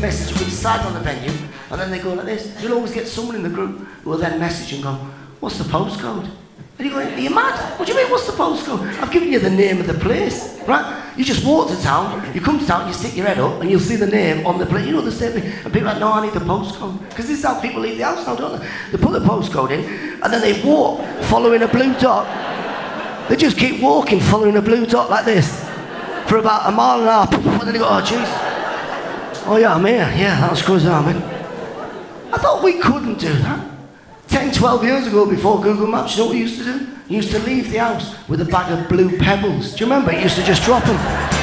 message, we decide on the venue, and then they go like this. You'll always get someone in the group who will then message and go, what's the postcode? And you go, are you mad? What do you mean, what's the postcode? I've given you the name of the place, right? You just walk to town, you come to town, you stick your head up, and you'll see the name on the place. You know the same thing. And people are like, no, I need the postcode. Because this is how people leave the house now, don't they? They put the postcode in, and then they walk, following a blue dot. They just keep walking, following a blue dot like this, for about a mile and a half. And then they go, oh, jeez. Oh, yeah, I'm here. Yeah, that's good, man. I thought we couldn't do that. 10, 12 years ago, before Google Maps, you know what we used to do? You used to leave the house with a bag of blue pebbles. Do you remember? You used to just drop them.